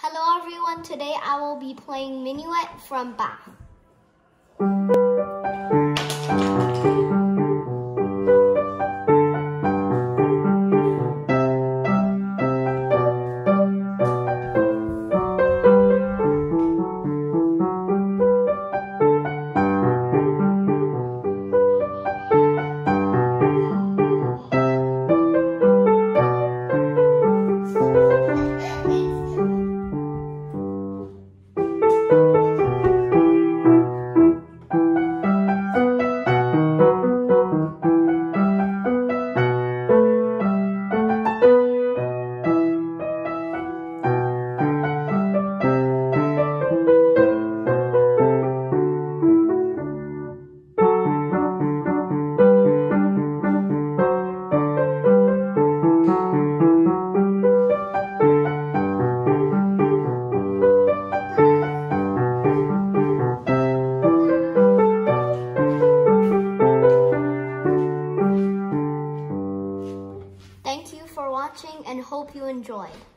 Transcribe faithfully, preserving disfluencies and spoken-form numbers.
Hello everyone, today I will be playing Minuet from Bach. Thank you for watching and hope you enjoyed.